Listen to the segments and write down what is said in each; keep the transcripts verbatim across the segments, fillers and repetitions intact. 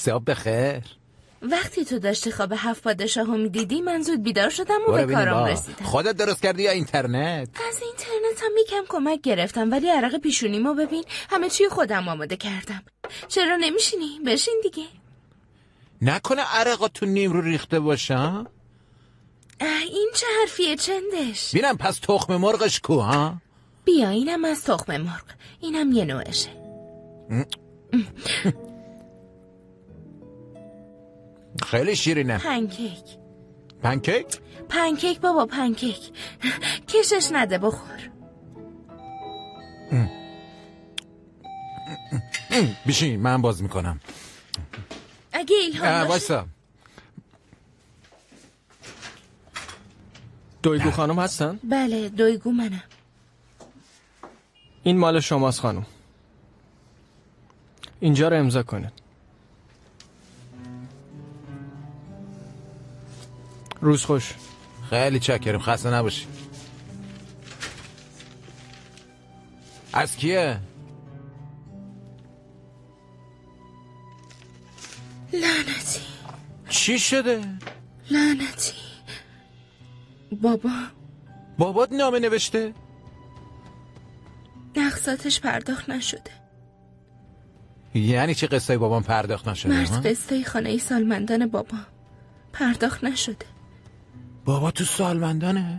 صبح بخیر. وقتی تو داشتی خواب هفت پادشاهو میدیدی من زود بیدار شدم و به کارم رسیدم. خودت درست کردی یا اینترنت؟ از اینترنت هم یکم کمک گرفتم، ولی عرق پیشونیمو ببین، همه چی خودم آماده کردم. چرا نمیشینی؟ بشین دیگه. نکنه عرقا تو نیم رو ریخته باشه؟ این چه حرفیه چندش؟ بینم پس تخم مرغش کو ها؟ بیا اینم از تخم مرغ، اینم یه نوعشه. خیلی شیرینه. پنکیک. پنکیک؟ پنکیک بابا، پنکیک. کشش نده بخور. بشین من باز میکنم. اگه ایلهام وایسا. دویگو خانم هستن؟ بله دویگو منم. این مال شماست خانم. اینجا رو امضا کنید. روز خوش. خیلی چکریم، خسته نباشی. از کیه؟ لعنتی. چی شده؟ لعنتی. بابا. بابات نامه نوشته؟ اقساطش پرداخت نشده. یعنی چه قصه بابام پرداخت نشده؟ مرد قصه خانه سالمندان بابا پرداخت نشده. بابا تو سالمندانه؟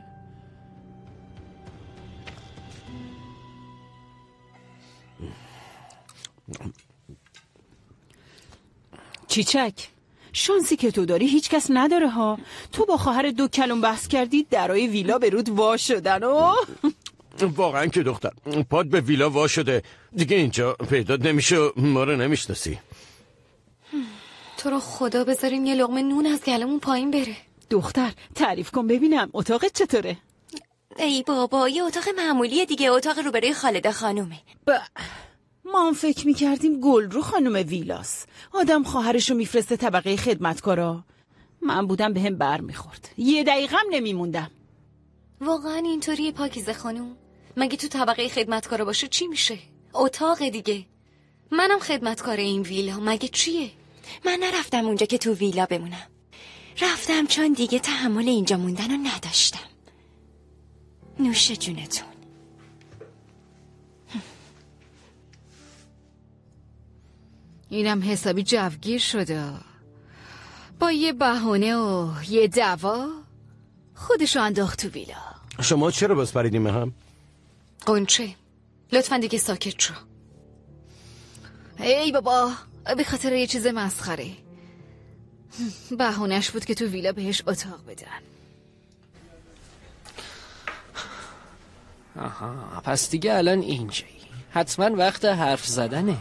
چیچک، شانسی که تو داری هیچ کس نداره ها. تو با خواهر دو کلم بحث کردی درای ویلا به رود وا شدن و واقعا که دختر پاد به ویلا وا شده دیگه، اینجا پیدا نمیشه، ما رو نمیشناسی. تو رو خدا بذاریم یه لقمه نون از گلمون پایین بره. دختر تعریف کن ببینم اتاقت چطوره؟ ای بابا یه اتاق معمولیه دیگه، اتاق روبروی خالده خانومه. با... ما هم فکر میکردیم گلرو خانم ویلاس، آدم خواهرشو میفرسته طبقه خدمتکارا. من بودم به هم بر میخورد، یه دقیقم نمیموندم. واقعا اینطوریه پاکیزه خانوم؟ مگه تو طبقه خدمتکارا باشه چی میشه؟ اتاق دیگه. منم خدمتکار این ویلا، مگه چیه؟ من نرفتم اونجا که تو ویلا بمونم، رفتم چون دیگه تحمل اینجا موندن رو نداشتم. نوش جونتون. اینم حسابی جوگیر شده، با یه بهونه و یه دعوا خودشو انداخت تو ویلا. شما چرا باز پریدیم هم؟ قنچه لطفا دیگه ساکت شو. ای بابا به خاطر یه چیز مسخره، بهونه‌اش بود که تو ویلا بهش اتاق بدن. آها پس دیگه الان اینجایی، حتما وقت حرف زدنه.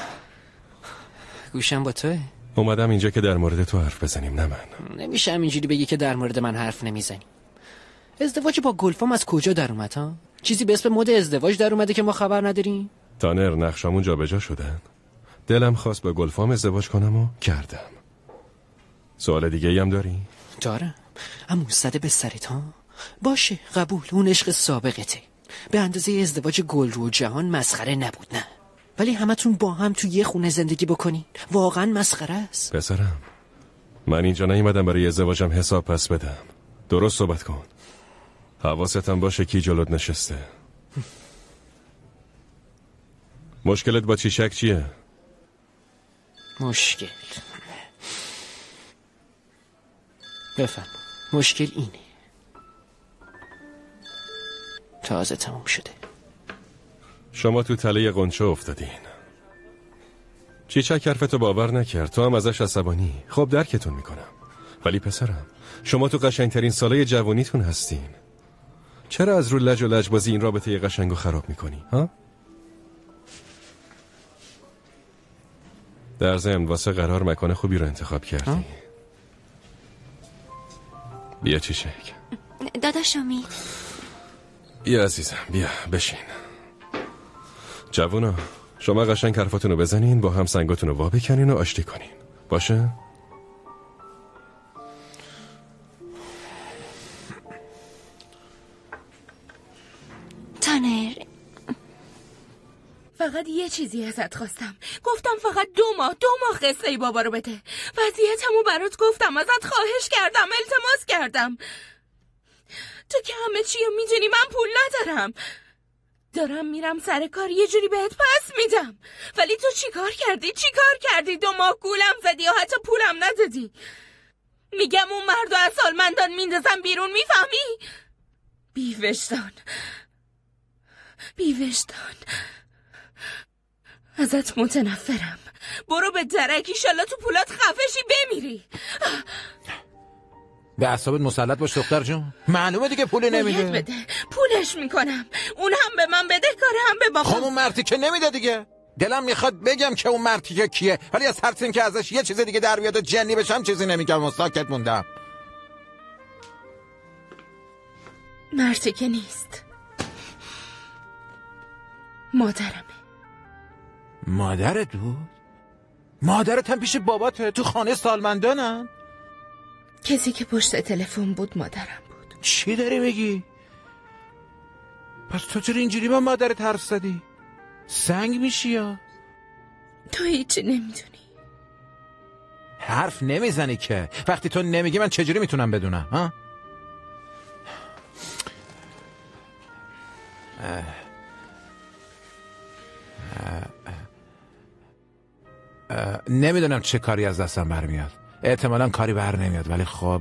گوشم با توه. اومدم اینجا که در مورد تو حرف بزنیم، نه من. نمیشه همینجوری بگی که در مورد من حرف نمیزنیم. ازدواج با گلفام از کجا در اومد ها؟ چیزی به اسم مد ازدواج در اومده که ما خبر نداریم؟ تانر نقشامون جابجا شدن. دلم خواست با گلفام ازدواج کنم و کردم. سوال دیگه ای هم داری؟ دارم. اما زده به سرت ها؟ باشه قبول، اون عشق سابقته به اندازه ازدواج گلرو و جهان مسخره نبود، نه، ولی همتون با هم تو یه خونه زندگی بکنین واقعا مسخره است. پسرم من اینجا نیومدم برای ازدواجم حساب پس بدم. درست صحبت کن، حواستم باشه کی جلوت نشسته. مشکلت با چیچک چیه؟ مشکل بفهم مشکل اینه تازه تموم شده. شما تو تله قنچه افتادین. چیچک حرفتو باور نکرد، تو هم ازش عصبانی. خب درکتون میکنم، ولی پسرم شما تو قشنگترین سالای جوانیتون هستین. چرا از رو لج و لجبازی این رابطه قشنگو خراب میکنی ها؟ در ضمن واسه قرار مکان خوبی رو انتخاب کردی ها؟ بیا چیچک. داداش امید. بیا عزیزم بیا بشین. جوونا شما قشنگ حرفاتونو بزنین، با هم سنگاتونو وا بکنین و آشتی کنین، باشه؟ فقط یه یه چیزی ازت خواستم. گفتم فقط دو ماه دو ماه قصه ای بابا رو بده. وضعیتمو برات گفتم، ازت خواهش کردم، التماس کردم. تو که همه چی رو میدونی، من پول ندارم. دارم میرم سر کار، یه جوری بهت پس میدم. ولی تو چی کار کردی؟ چی کار کردی؟ دو ماه گولم زدی یا حتی پولم ندادی. میگم اون مردو از سالمندان میندازم بیرون، میفهمی؟ بیوجدان بیوجدان ازت متنفرم. برو به درک، ایشالله تو پولات خفشی بمیری. به اعصابت مسلط باش دختر جون. معلومه دیگه پول نمیده. باید بده، پولش میکنم. اون هم به من بده، کاره هم به بابا. خب اون مرتی که نمیده دیگه. دلم میخواد بگم که اون مرتی که کیه، ولی از ترس این که ازش یه چیز دیگه در بیاد و جنی بشم چیزی نمیگم و ساکت موندم. مرتی که نیست، مادرمه. مادرت بود؟ مادرت هم پیش باباته تو خانه سالمندانن؟ کسی که پشت تلفن بود مادرم بود. چی داری میگی؟ پس تو چرا اینجوری با مادرت حرف زدی؟ سنگ میشی یا؟ تو هیچی نمیدونی. حرف نمیزنی که. وقتی تو نمیگی من چجوری میتونم بدونم ها؟ اه. اه. اه. نمیدونم چه کاری از دستم برمیاد. احتمالاً کاری بر نمیاد، ولی خب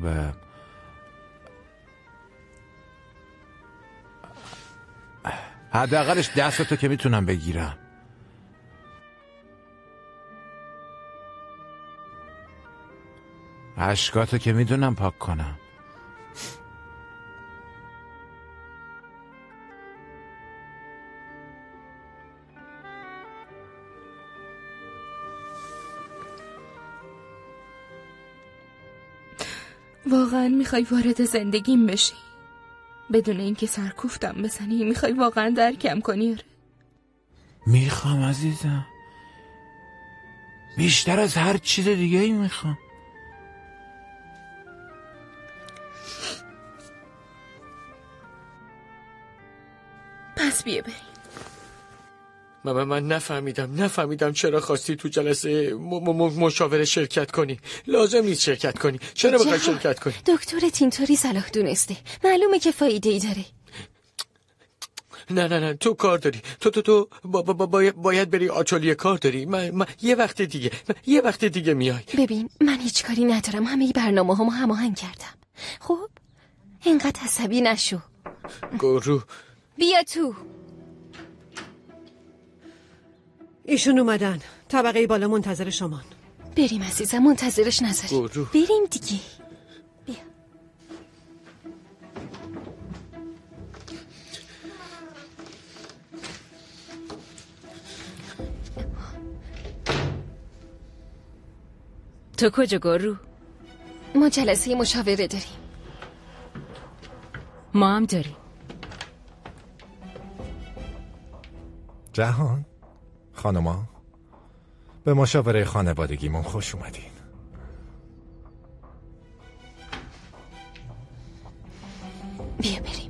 حداقلش دستتو که میتونم بگیرم. اشکاتو که میدونم پاک کنم. واقعا میخوای وارد زندگیم بشی؟ بدون اینکه سرکوفتم بزنی میخوای واقعا درکم کنی؟ آره میخوام عزیزم، بیشتر از هر چیز دیگه ای میخوام. پس بیا بریم. من من نفهمیدم نفهمیدم چرا خواستی تو جلسه م- م- مشاوره شرکت کنی. لازم نیست شرکت کنی. چرا بخوای شرکت کنی؟ دکترت اینطوری صلاح دونسته، معلومه که فایده ای داره. نه نه نه تو کار داری. تو تو تو با با با باید بری آتلیه، کار داری. من, من یه وقت دیگه من یه وقت دیگه میای. ببین من هیچ کاری ندارم، همه برنامه همو هماهنگ کردم. خب اینقدر عصبی نشو. گورو بیا تو. ایشون اومدن. طبقه بالا منتظر شمان. بریم عزیزم، منتظرش نذاری. بریم دیگه. بیا. تو کجا گورو؟ ما جلسه مشاوره داریم. ما هم داریم. جهان خانما، به مشاوره خانوادگیمون خوش اومدین. بیا بریم.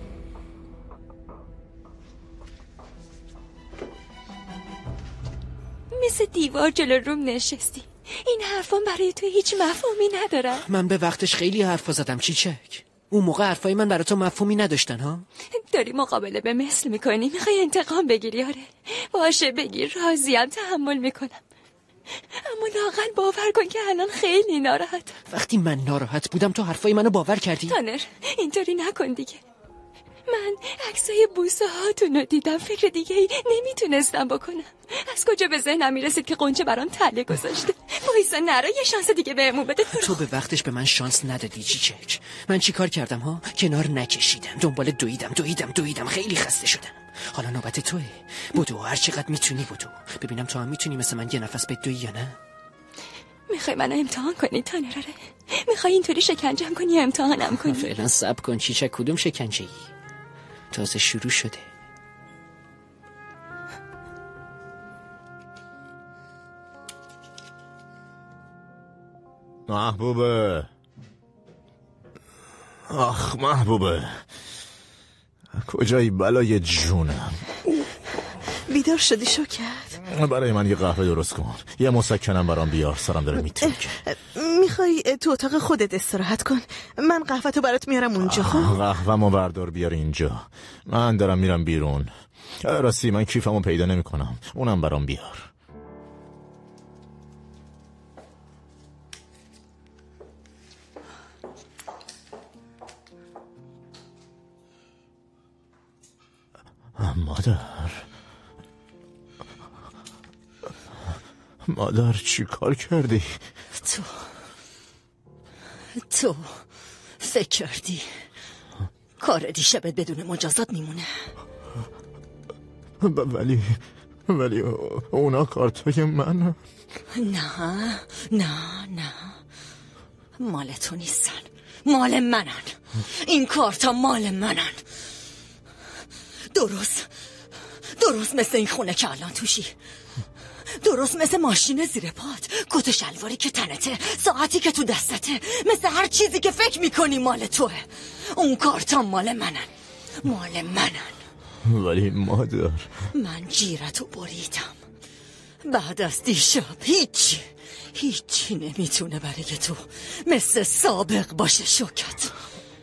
مثل دیوار جلو روم نشستی. این حرفان برای تو هیچ مفهومی ندارن. من به وقتش خیلی حرفا زدم چیچک. اون موقع حرفای من برای تو مفهومی نداشتن ها؟ داری مقابله به مثل میکنی، میخوای انتقام بگیری. آره باشه بگیر، راضیم، تحمل میکنم. اما لااقل باور کن که الان خیلی ناراحتم. وقتی من ناراحت بودم تو حرفای منو باور کردی؟ تانر اینطوری نکن دیگه. من عکسای بوسه هاتونو دیدم، فکر دیگه ای نمیتونستم بکنم. از کجا به ذهنم میرسید که قنچه برام تله گذاشته. وایسا نرا یه شانس دیگه بهمون بده. تو به وقتش به من شانس ندادی چیچک. من چی کار کردم ها؟ کنار نکشیدم، دنبال دویدم دویدم دویدم خیلی خسته شدم. حالا نوبت توه. بدو هر چقدر میتونی بدو. ببینم تو هم میتونی مثل من یه نفس بدوی یا نه. میخوای منو امتحان کنی تانر؟ میخوای اینطوری شکنجم کنی امتحانم کنی؟ فعلا صبر کن چیچک. کدوم شکنجه‌ای؟ تازه شروع شده. محبوبه، آخ محبوبه، کجایی بلای جونم؟ بیدار شدی شکر؟ برای من یه قهوه درست کن. یه مسکنم برام بیار، سرم داره میترکه. میخوای تو اتاق خودت استراحت کن؟ من قهوه تو برات میارم اونجا. خب قهوه‌مو بردار بیار اینجا. من دارم میرم بیرون. راستی من کیفمو پیدا نمیکنم. اونم برام بیار. مادر مادر چی کار کردی؟ تو تو فکر کردی کار دیشبت بدون مجازات میمونه؟ ولی ولی اونا کارتای من. نه نه نه مال تو نیستن، مال منن. این کارتا مال منن. درست درست مثل این خونه که الان توشی، درست مثل ماشین زیر پات، کت و شلواری که تنته، ساعتی که تو دستته، مثل هر چیزی که فکر میکنی مال توه. اون کارتا مال منن، مال منن. ولی مادر من جیرتو بریدم. بعد از دیشب هیچی هیچی نمیتونه برای تو مثل سابق باشه. شوکت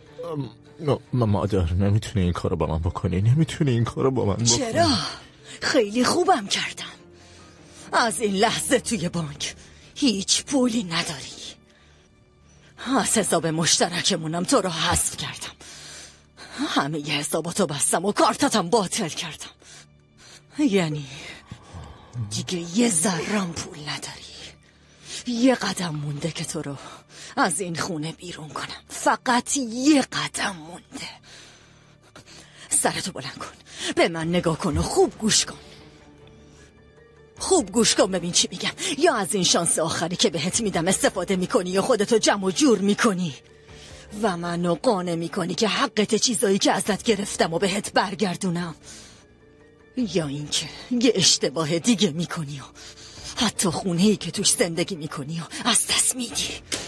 مادر نمیتونی این کارو با من بکنی، نمیتونی این کارو با من بکنی. چرا؟ خیلی خوبم کردم. از این لحظه توی بانک هیچ پولی نداری. از حساب مشترکمونم تو رو حذف کردم. همه ی حساباتو بستم و کارتاتم باطل کردم. یعنی دیگه یه ذرم پول نداری. یه قدم مونده که تو رو از این خونه بیرون کنم. فقط یه قدم مونده. سرتو بلند کن، به من نگاه کن و خوب گوش کن. خوب گوش کن ببین چی میگم. یا از این شانس آخری که بهت میدم استفاده میکنی یا خودتو جمع و جور میکنی و منو قانع میکنی که حقت چیزایی که ازت گرفتم و بهت برگردونم، یا اینکه یه اشتباه دیگه میکنی و حتی خونه‌ای که توش زندگی میکنی و از دست میدی.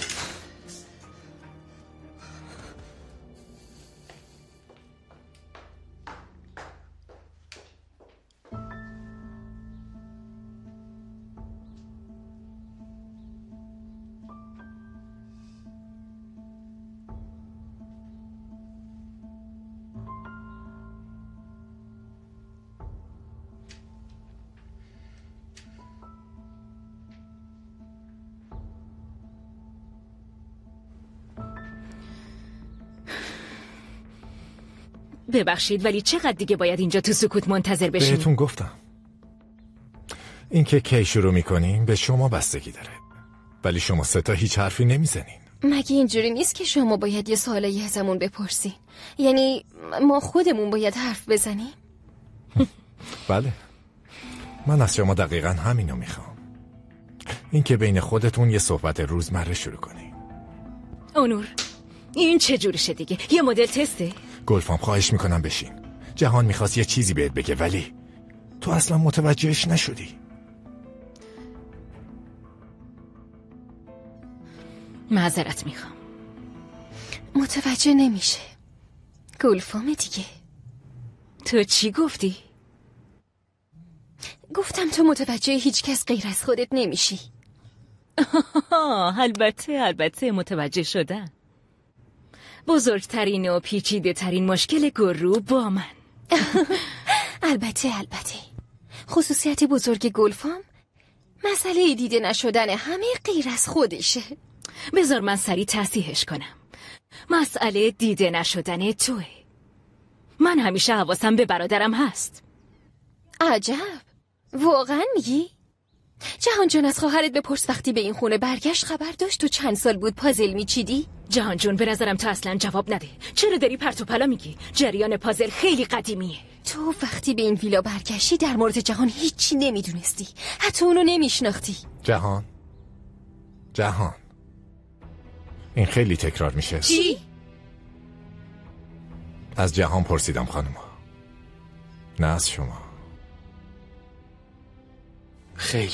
ببخشید ولی چقدر دیگه باید اینجا تو سکوت منتظر بشیم؟ بهتون گفتم این که کی شروع میکنیم به شما بستگی داره، ولی شما سه تا هیچ حرفی نمیزنین. مگه اینجوری نیست که شما باید یه سوالایی ازمون بپرسین؟ یعنی ما خودمون باید حرف بزنیم؟ بله من از شما دقیقا همینو میخوام. این که بین خودتون یه صحبت روزمره شروع کنین. اونور این چه جورشه دیگه؟ یه مدل تسته؟ گلفام خواهش میکنم بشین. جهان میخواست یه چیزی بهت بگه ولی تو اصلا متوجهش نشدی. معذرت میخوام. متوجه نمیشه. گلفام دیگه. تو چی گفتی؟ گفتم تو متوجه هیچ کس غیر از خودت نمیشی. البته البته متوجه شدم. بزرگترین و پیچیده ترین مشکل گرو با من. البته البته خصوصیت بزرگ گلفام مسئله دیده نشدن همه غیر از خودشه. بذار من سریع تصحیحش کنم. مسئله دیده نشدن توه. من همیشه حواسم به برادرم هست. عجب، واقعا میگی؟ جهان جان از خواهرت بپرس وقتی به این خونه برگشت خبر داشت تو چند سال بود پازل میچیدی؟ جهان جون به نظرم تو اصلا جواب نده. چرا داری پرت و پلا میگی؟ جریان پازل خیلی قدیمیه. تو وقتی به این ویلا برگشتی در مورد جهان هیچی نمیدونستی، حتی اونو نمیشناختی. جهان جهان این خیلی تکرار میشه. چی؟ از جهان پرسیدم خانوما، نه از شما. خیلی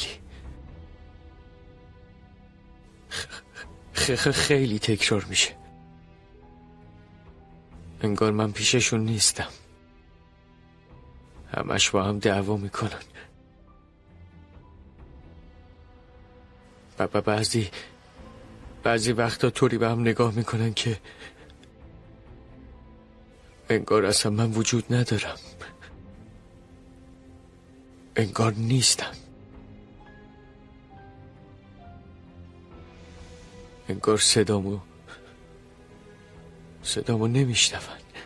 خ... خ... خیلی تکرار میشه. انگار من پیششون نیستم، همش با هم دعوا میکنن. و بعضی بعضی وقتا طوری به هم نگاه میکنن که انگار اصلا من وجود ندارم، انگار نیستم، انگار صدامو صدامو نمیشنون.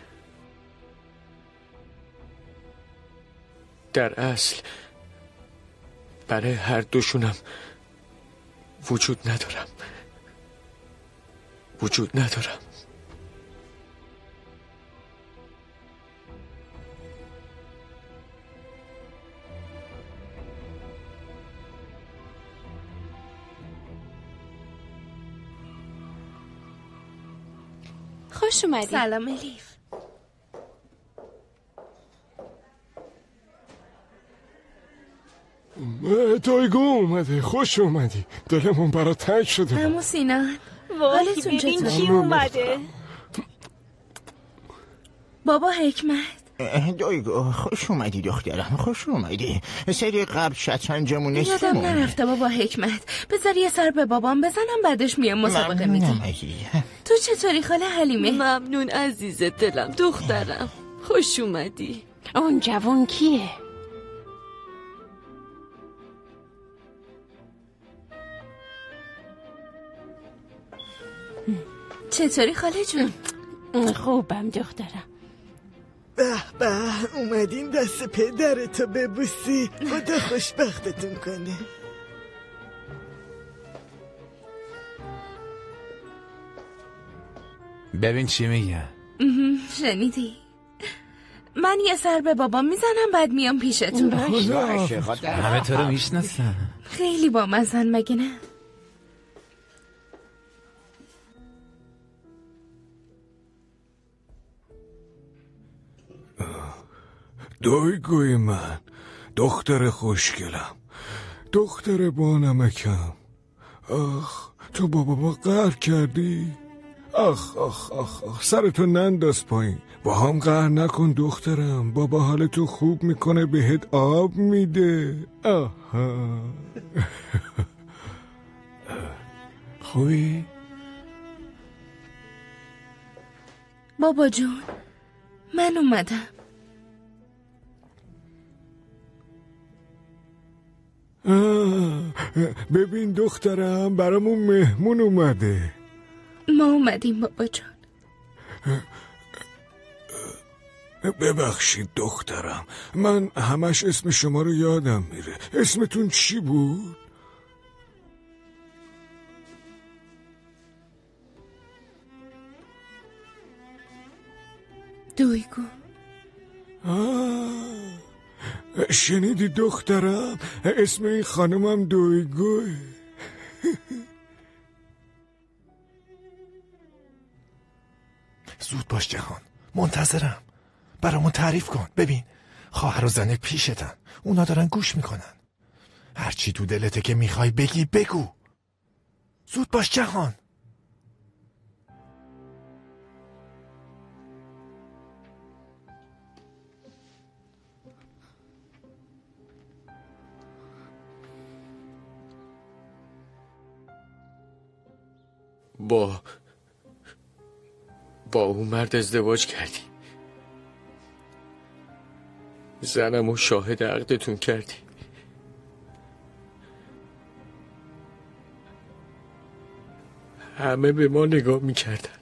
در اصل برای هر دوشونم وجود ندارم، وجود ندارم. خوش اومدی. سلام الیف. دایگو اومده. خوش اومدی. دلمون برا تنگ شده. عمو سینان وای ببین کی اومده. بابا حکمت. دایگو خوش اومدی دخترم، خوش اومدی. سری قبل شطرنجمون نصفه یادم نرفته بابا حکمت. بذار یه سر به بابام بزنم بعدش میام مسابقه میدیم. تو چطوری خاله حلیمه؟ ممنون عزیز دلم دخترم، خوش اومدی. اون جوان کیه؟ چطوری خاله جون؟ خوبم دخترم. به به اومدین دست پدرتو ببوسی. خدا خوشبختتون کنه. ببین چی میگه. شنیدی؟ من یه سر به بابام میزنم بعد میام پیشتون. همه تو رو میشناسن. خیلی با مزن مگه نه؟ دایگوی من، دختر خوشگلم، دختر با نمکم. آخ تو با بابا قهر کردی؟ آخ آخ آخ آخ سرتو ننداز پایین. با هم قهر نکن دخترم. بابا حالتو خوب میکنه، بهت آب میده. آها خوبی؟ بابا جون من اومدم. ببین دخترم برامون مهمون اومده. ما اومدیم بابا جان. ببخشید دخترم، من همش اسم شما رو یادم میره. اسمتون چی بود؟ دویگو. آه شنیدی دخترم؟ اسم این خانمم دویگوه. زود باش جهان، منتظرم. برامون تعریف کن. ببین خواهر و زنک پیشتن، اونا دارن گوش میکنن. هرچی تو دلته که میخوای بگی بگو. زود باش جهان. با با اون مرد ازدواج کردی، زنم و شاهد عقدتون کردی. همه به ما نگاه میکردن،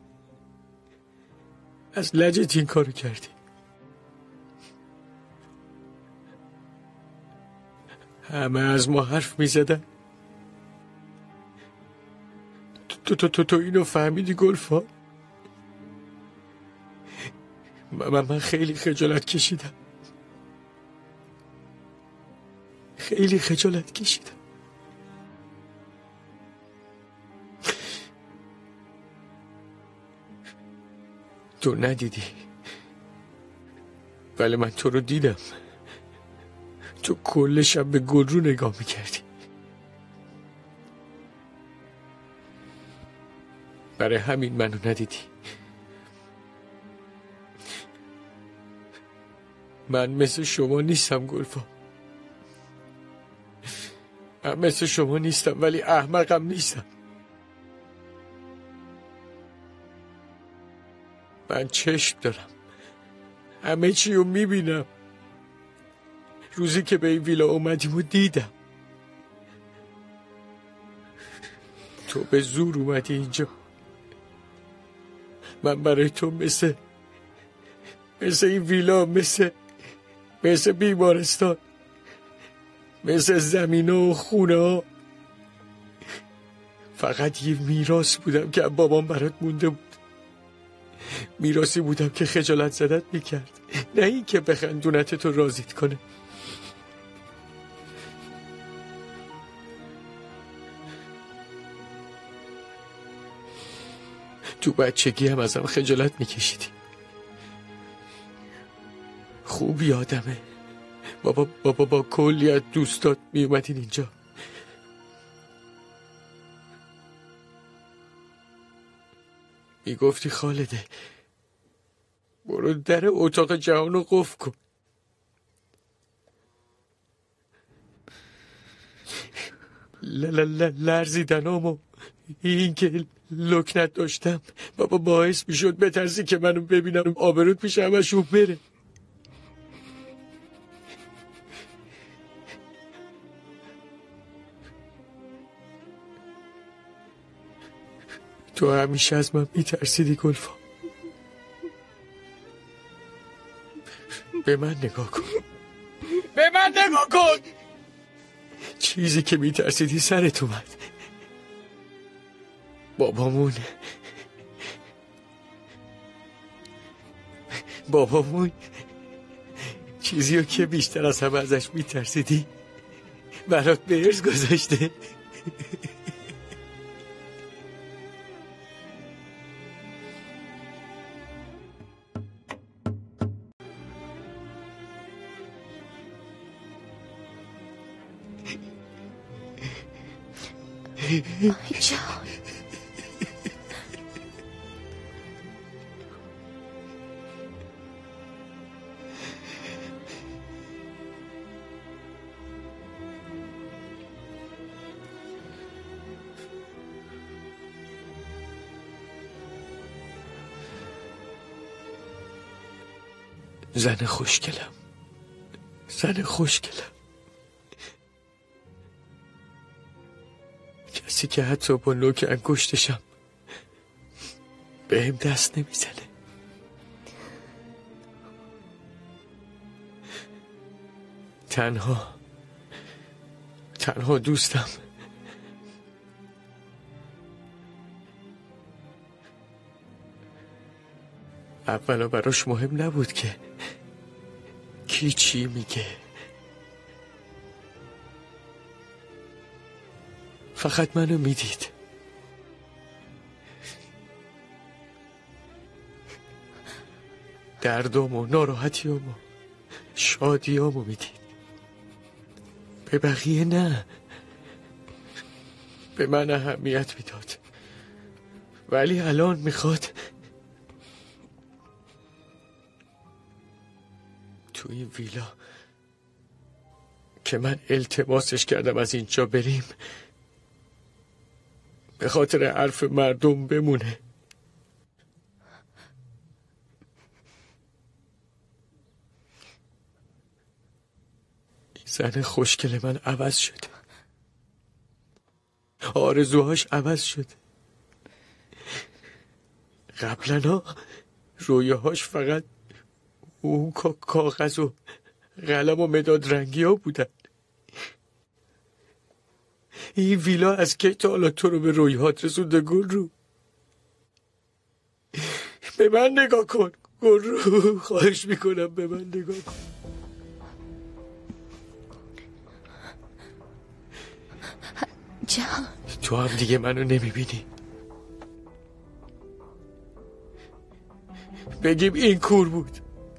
از لجت این کارو کردی. همه از ما حرف میزدن. تو تو تو تو اینو فهمیدی گلفا؟ من, من خیلی خجالت کشیدم، خیلی خجالت کشیدم. تو ندیدی ولی من تو رو دیدم. تو کل شب به گل رو نگاه میکردی. برای همین منو ندیدی. من مثل شما نیستم گلفا. من مثل شما نیستم ولی احمقم نیستم. من چشم دارم، همه چی رو میبینم. روزی که به این ویلا اومدیم و دیدم تو به زور اومدی اینجا. من برای تو مثل مثل این ویلا، مثل مثل بیمارستان، مثل زمین و خونه ها فقط یه میراث بودم که بابام برات مونده بود. میراثی بودم که خجالت زدت میکرد، نه این که بخندونت تو راضیت کنه. تو بچگی هم ازم خجالت میکشیدی. خوب یادمه بابا بابا با کلی از دوستات میومدین اینجا. میگفتی خالده برو در اتاق جهان رو قفل کن. لرزیدنام و این که لکنت داشتم بابا باعث میشد بترسی که منو ببینم آبروت پیش همشون بره. تو همیشه از من میترسیدی گلفا. به من نگاه کن، به من نگاه کن. چیزی که میترسیدی سرت اومد. بابامون بابامون چیزی رو که بیشتر از همه ازش میترسیدی برات به ارث گذاشته. آی جان زن خوشگلم، زن خوشگلم، کسی که حتی با نوک انگشتشم بهم دست نمیزنه. تنها تنها دوستم اولا براش مهم نبود که کی چی میگه، فقط منو میدید. دردام و ناراحتیام و شادیامو میدید. به بقیه نه، به من اهمیت میداد. ولی الان میخواد تو این ویلا که من التماسش کردم از اینجا بریم به خاطر حرف مردم بمونه. این زن خوشگل من عوض شد، آرزوهاش عوض شد. قبلا رویاهاش فقط اون کاغذ و قلم و مداد رنگی ها بودن. این ویلا از کی تا حالا تو رو به رویات رسونده گل رو؟ به من نگاه کن گل رو، خواهش میکنم به من نگاه کن. جان تو هم دیگه منو نمیبینی. بگیم این کور بود.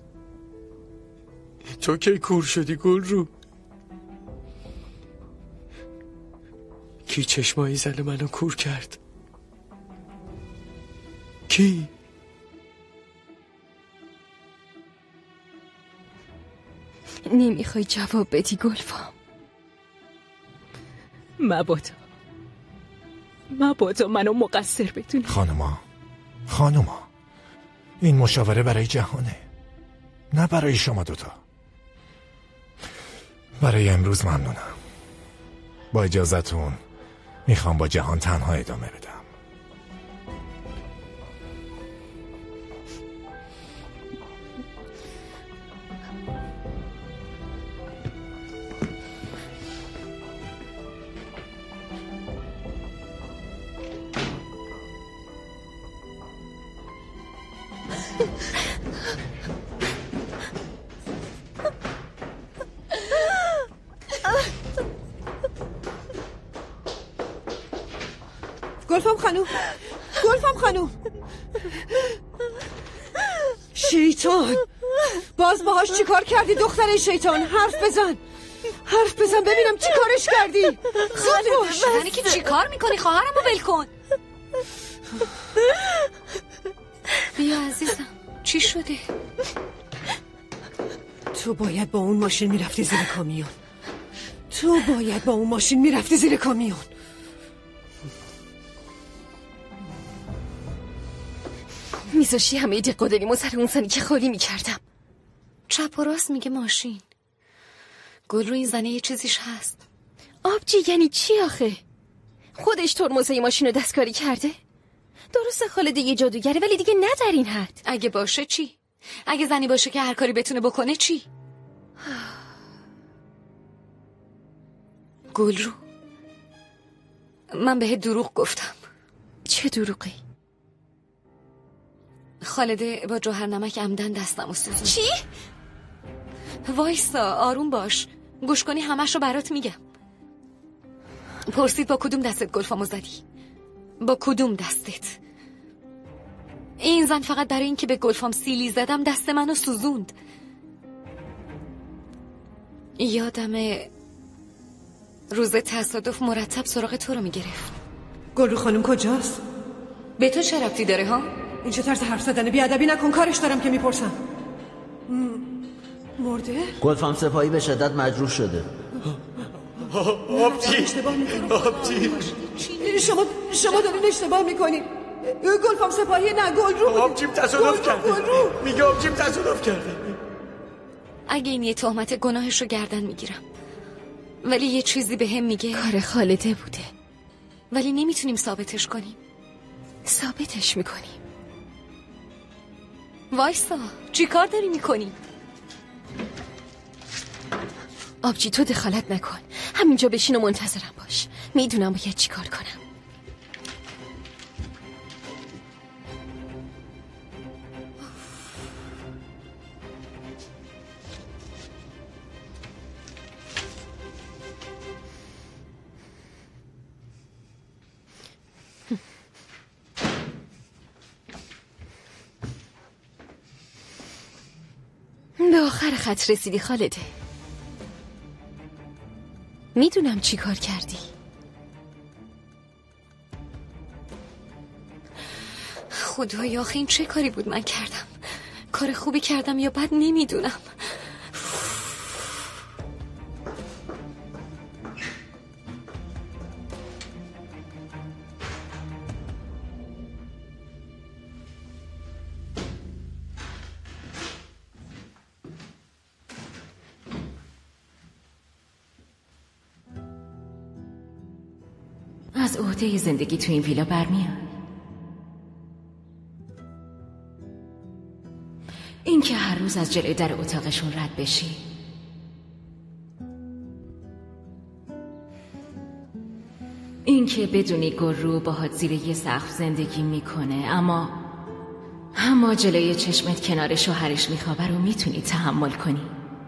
تو کی کور شدی گل رو؟ کی چشمایی زن منو کور کرد؟ کی؟ نمیخوای جواب بدی گلفام؟ مبادا مبادا منو مقصر بدونی. خانوما خانوما این مشاوره برای جهانه، نه برای شما دوتا. برای امروز ممنونم. با اجازتون میخوام با جهان تنها ادامه بدم. گلفام خانوم گلفام خانوم شیطان باز باهاش چی کار کردی دختر شیطان؟ حرف بزن حرف بزن ببینم چی کارش کردی. زود باش. یعنی که چی کار میکنی؟ خواهرمو ول کن. بیا عزیزم چی شده؟ تو باید با اون ماشین میرفتی زیر کامیون. تو باید با اون ماشین میرفتی زیر کامیون. میذاشی همه دق و دلیمو سر اون زنی که خالی میکردم. چپ و راست میگه ماشین. گل رو این زنه یه چیزیش هست. آبجی یعنی چی آخه؟ خودش ترمزه ماشین رو دستکاری کرده؟ درسته خالده یه جادوگره ولی دیگه نه در این حد. اگه باشه چی؟ اگه زنی باشه که هر کاری بتونه بکنه چی؟ گل رو من بهت دروغ گفتم. چه دروغی؟ خالده با جوهر نمک عمدن دستم و سوزون. چی؟ وایسا آروم باش، گوش کنی همش رو برات میگم. پرسید با کدوم دستت گلفامو زدی؟ با کدوم دستت؟ این زن فقط برای این که به گلفام سیلی زدم دست منو سوزوند. یادم روز تصادف مرتب سراغ تو رو میگرفت. گلرو خانم کجاست؟ به تو چه ربطی داره ها؟ این چه طرز حرف زدن بیادبی نکن، کارش دارم که میپرسم. مرده؟ گلفام سپاهی به شدت مجروح شده. آبجی آبجی شما شما دارین اشتباه میکنین. گلفام سپاهی نه گلرو. آبجیم تصادف کرده. میگه آبجیم تصادف کرده. اگه این یه تهمت گناهش رو گردن میگیرم، ولی یه چیزی به هم میگه کار خالده بوده، ولی نمیتونیم ثابتش کنیم. ثابتش میکنیم. وایسا چی کار داری میکنی؟ آبجی تو دخالت نکن، همینجا بشین و منتظرم باش. میدونم باید چی کار کنم. به آخر خط رسیدی خالده. میدونم چی کار کردی. خدایا آخه این چه کاری بود من کردم؟ کار خوبی کردم یا بد نمیدونم. از عهده زندگی تو این ویلا برمیاد. این که هر روز از جلوی در اتاقشون رد بشی، این که بدونی گلرو باهات زیر یه سقف زندگی میکنه اما اما جلوی چشمت کنار شوهرش میخوابه رو میتونی تحمل کنی.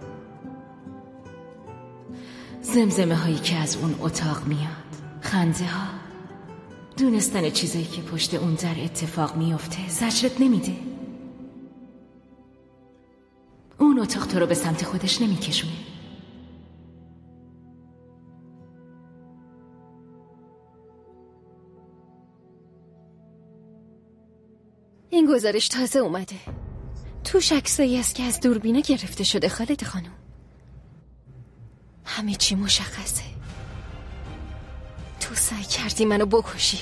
زمزمه هایی که از اون اتاق میاد، خنده ها، دونستن چیزایی که پشت اون در اتفاق میفته زجرت نمیده. اون اتاق تو رو به سمت خودش نمیکشونه. این گزارش تازه اومده. توش عکسایی است که از دوربینه گرفته شده خالد خانم. همه چی مشخصه. سعی کردی منو بکشی.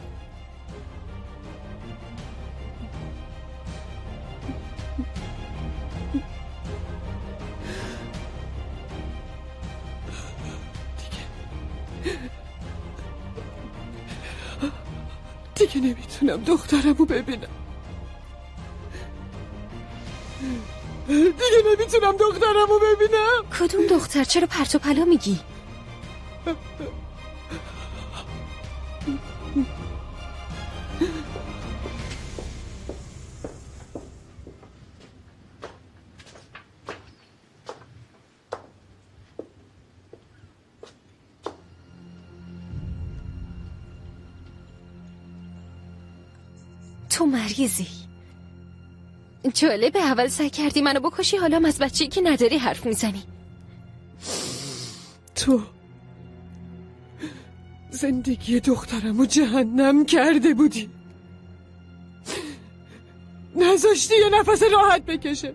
دیگه نمیتونم دخترمو ببینم. دیگه نمیتونم دخترمو ببینم. کدوم دختر؟ چرا پرت و پلا میگی؟ تو مریضی. جالبه، اول سعی کردی منو بکشی، حالا هم از بچه‌ای که نداری حرف میزنی. تو زندگی دخترمو جهنم کرده بودی، نذاشتی یه نفس راحت بکشه.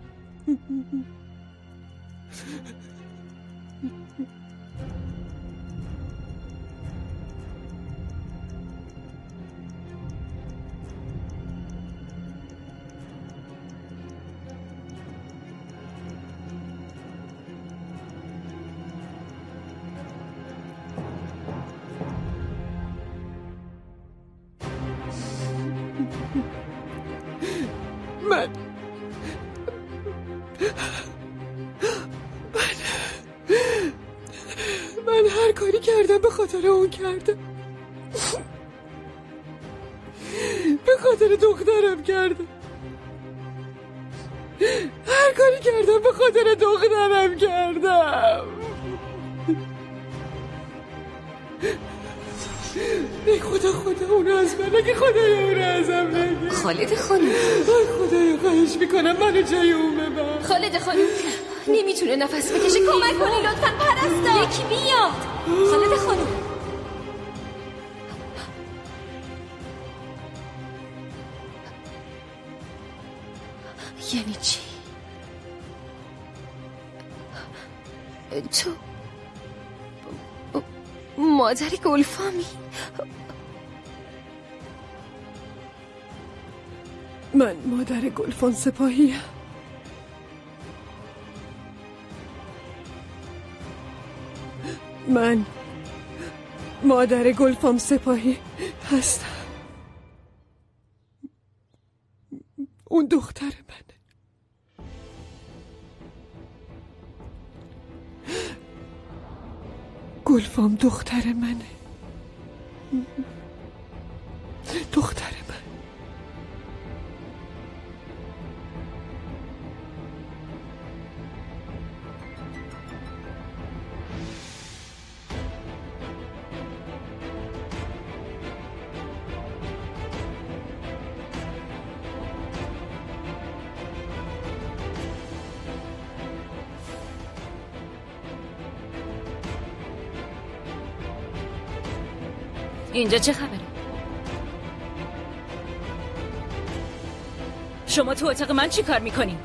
من من من هر کاری کردم به خاطر اون کردم، به خاطر دخترم کردم، هر کاری کردم به خاطر دخترم کردم. ای خدا خدا اونو از من نگی، خدایا اونو ازم نگی. خالد خانم، ای خدایا خواهش میکنم منو جای اون ببر. خالد خانم نمیتونه نفس بکشه، کمک کنی لطفاً پرستار. یکی بیاد. خالد خانم یعنی چی؟ تو مادر گلفامی؟ من مادر گلفام سپاهیم. من مادر گلفام سپاهی هستم. اون دختر منه. گلفام دختر منه. دختر من. اینجا چه خبره؟ شما تو اتاق من چی کار میکنین؟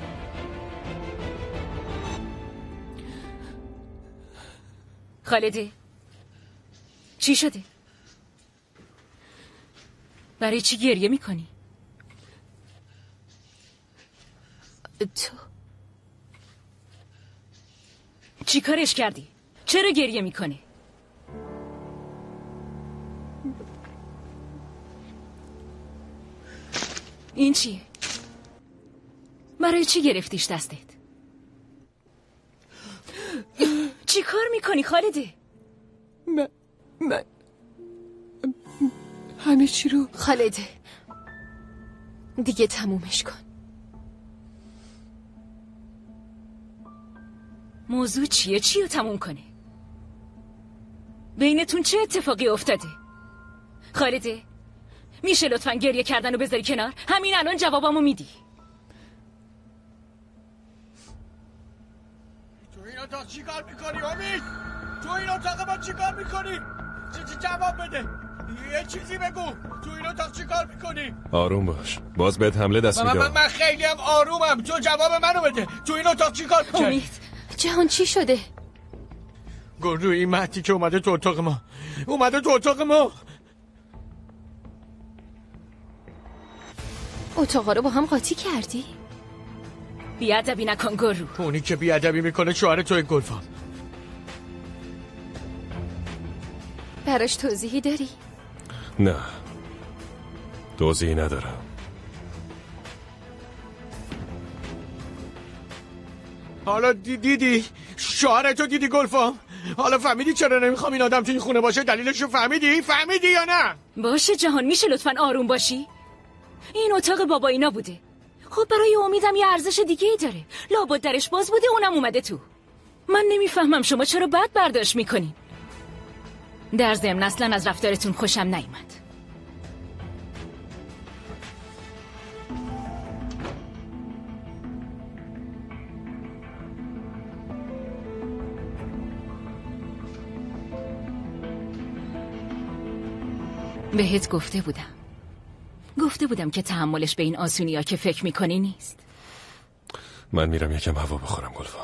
خالدی چی شده؟ برای چی گریه میکنی؟ تو چی کارش کردی؟ چرا گریه میکنه؟ این چیه؟ برای چی گرفتیش دستت؟ چی کار میکنی خالده؟ من من همه چی رو خالده دیگه تمومش کن. موضوع چیه؟ چی رو تموم کنه؟ بینتون چه اتفاقی افتاده؟ خالده میشه لطفاً گریه کردن رو بذاری کنار؟ همین الان جوابمو میدی. تو این اتاق چی کار میکنی امید؟ تو این اتاق ما چی کار میکنی؟ چی چی جواب بده، یه چیزی بگو. تو این اتاق چی کار میکنی؟ آروم باش، باز بهت حمله دست میدم. من, من خیلی هم آرومم، تو جواب منو بده. تو این اتاق چی کار میکنی؟ امید جهان چی شده؟ گلرو این مهدی که اومده تو اتاق ما اومده تو اتاق ما. اتاقا رو با هم قاطی کردی؟ بیادبی نکن گرو. اونی که بیادبی میکنه شوهر توی گلفام. براش توضیحی داری؟ نه توضیحی ندارم. حالا دیدی شوهر تو دیدی گلفام؟ حالا فهمیدی چرا نمیخوام این آدم توی این خونه باشه؟ دلیلشو فهمیدی؟ فهمیدی یا نه؟ باشه جهان، میشه لطفاً آروم باشی؟ این اتاق بابا اینا بوده. خب برای امیدم یه ارزش دیگه ای داره. لابد درش باز بوده، اونم اومده تو. من نمیفهمم شما چرا بد برداشت میکنین. در ضمن اصلا از رفتارتون خوشم نیومد. بهت گفته بودم گفته بودم که تحملش به این آسونیا که فکر میکنی نیست. من میرم یکم هوا بخورم گلفام.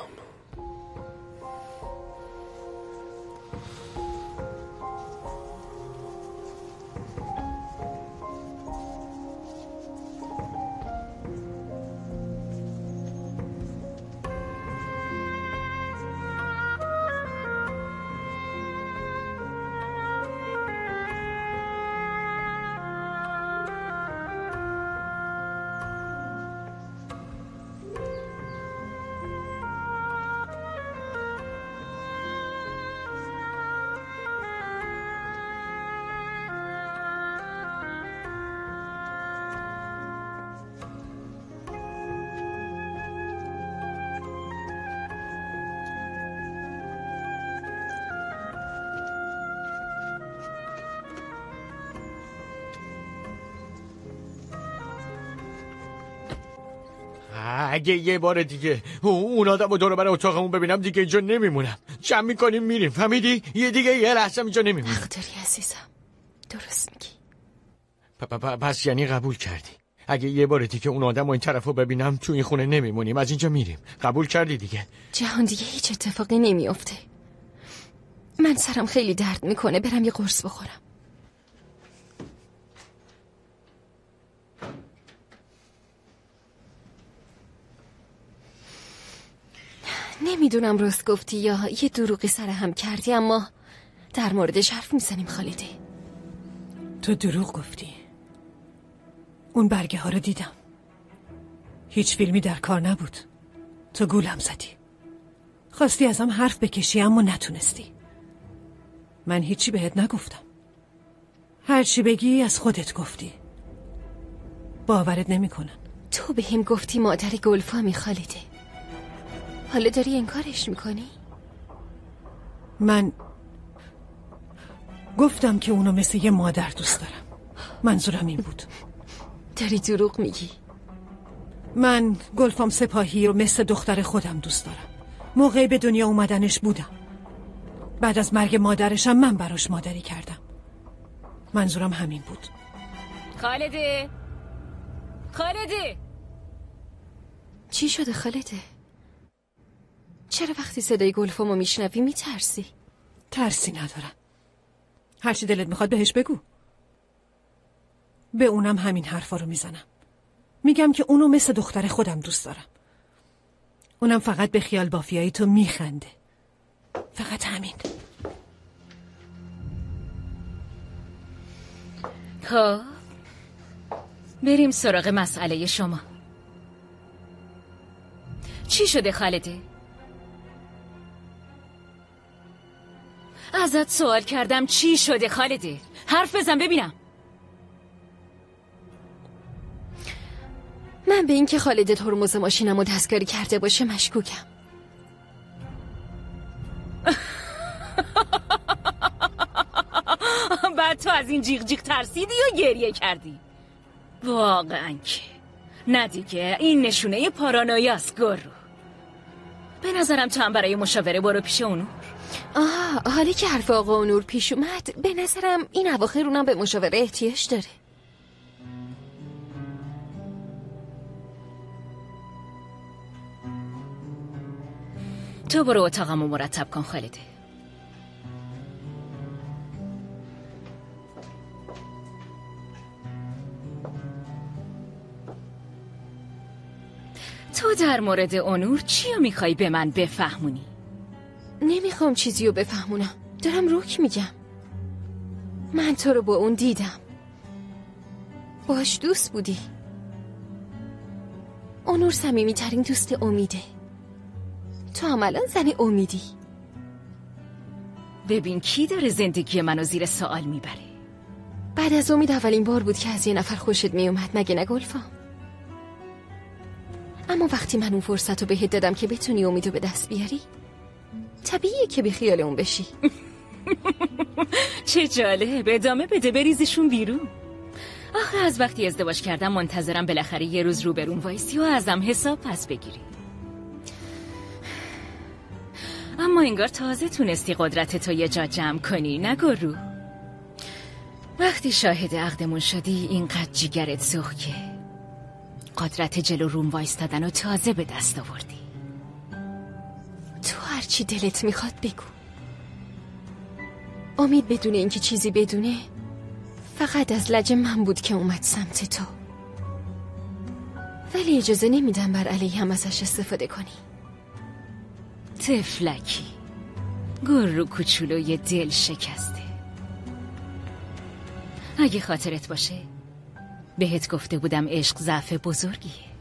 اگه یه بار دیگه اون آدم رو دور بر اتاقمون ببینم دیگه اینجا نمیمونم. جمع میکنیم میریم، فهمیدی؟ یه دیگه یه لحظه اینجا نمیمونم. حق داری عزیزم، درست میگی. پس یعنی قبول کردی اگه یه بار دیگه اون آدم رو این طرف رو ببینم تو این خونه نمیمونیم، از اینجا میریم. قبول کردی دیگه؟ جهان دیگه هیچ اتفاقی نمیافته. من سرم خیلی درد میکنه، برم یه قرص بخورم. نمیدونم راست گفتی یا یه دروغی سر هم کردی، اما در موردش حرف میزنیم خالیده. تو دروغ گفتی. اون برگه ها رو دیدم. هیچ فیلمی در کار نبود. تو گولم زدی. خواستی ازم حرف بکشی اما نتونستی. من هیچی بهت نگفتم. هرچی بگی از خودت گفتی. باورت نمیکنن. تو به هم گفتی مادر گلفامی خالیده. حالا داری انکارش میکنی؟ من گفتم که اونو مثل یه مادر دوست دارم. منظورم این بود. داری دروغ میگی. من گلفام سپاهی رو مثل دختر خودم دوست دارم. موقعی به دنیا اومدنش بودم. بعد از مرگ مادرشم من براش مادری کردم. منظورم همین بود. خالده خالده چی شده خالده؟ چرا وقتی صدای گلفامو میشنوی میترسی؟ ترسی ندارم. هرچی دلت میخواد بهش بگو. به اونم همین حرفا رو میزنم. میگم که اونو مثل دختر خودم دوست دارم. اونم فقط به خیال بافیایی تو میخنده. فقط همین. خب بریم سراغ مسئله شما. چی شده خالده؟ ازت سوال کردم چی شده خالده؟ حرف بزن ببینم. من به این که خالده ترمز ماشینم رو دستکاری کرده باشه مشکوکم. بعد تو از این جیغ جیغ ترسیدی و گریه کردی. واقعا که نه دیگه، این نشونه پارانویاست گرو. به نظرم تو هم برای مشاوره برو پیش اونور. آه حالی که حرف آقا اونور پیش اومد، به نظرم این اواخر اونم به مشاوره احتیاج داره. تو برو اتاقمو مرتب کن خالده. تو در مورد اونور چی رو میخوای به من بفهمونی؟ نمیخوام چیزی رو بفهمونم، دارم روک میگم. من تو رو با اون دیدم، باش دوست بودی. اونور صمیمی ترین دوست امیده، تو هم الان زن امیدی. ببین کی داره زندگی منو زیر سوال میبره؟ بعد از امید اولین بار بود که از یه نفر خوشت میومد، مگه نه گلفام؟ اما وقتی من اون فرصت رو بهت دادم که بتونی امیدو به دست بیاری، طبیعیه که بی خیال اون بشی. چه جالب، ادامه بده، بریزشون بیرون. آخه از وقتی ازدواج کردم منتظرم بالاخره یه روز روبرون وایسی و ازم حساب پس بگیری. اما انگار تازه تونستی قدرت تو یه جا جمع کنی، نگو رو. وقتی شاهد عقدمون شدی اینقدر جیگرت سوخت که قدرت جلو روم وایستادن و تازه به دست آوردی. تو هرچی دلت میخواد بگو. امید بدون اینکه چیزی بدونه فقط از لج من بود که اومد سمت تو، ولی اجازه نمیدم بر علیه هم ازش استفاده کنی. تفلکی، گرو کوچولوی دل شکسته. اگه خاطرت باشه بهت گفته بودم عشق ضعف بزرگیه.